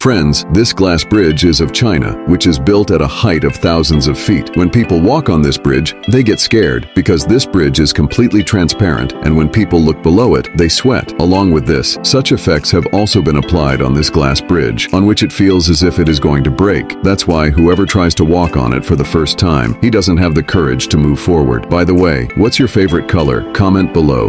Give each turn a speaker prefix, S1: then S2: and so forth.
S1: Friends, this glass bridge is of China, which is built at a height of thousands of feet. When people walk on this bridge, they get scared because this bridge is completely transparent, and when people look below it, they sweat. Along with this, such effects have also been applied on this glass bridge, on which it feels as if it is going to break. That's why whoever tries to walk on it for the first time, he doesn't have the courage to move forward. By the way, what's your favorite color? Comment below.